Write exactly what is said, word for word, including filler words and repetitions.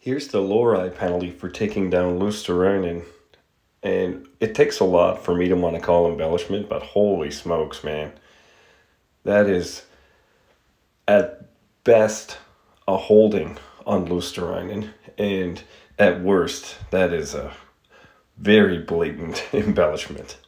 Here's the Lohrei penalty for taking down Luostarinen. And it takes a lot for me to want to call embellishment, but holy smokes, man. That is, at best, a holding on Luostarinen. And at worst, that is a very blatant embellishment.